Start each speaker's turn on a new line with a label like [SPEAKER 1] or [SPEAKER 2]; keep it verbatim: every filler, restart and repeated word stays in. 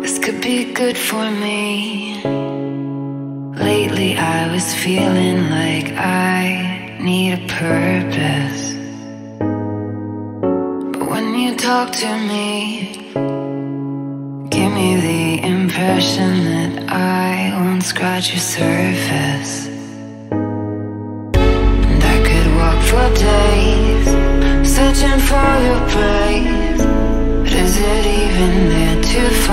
[SPEAKER 1] This could be good for me. Lately I was feeling like I need a purpose. But when you talk to me, give me the impression that I won't scratch your surface. And I could walk for days, searching for your praise. But is it even there to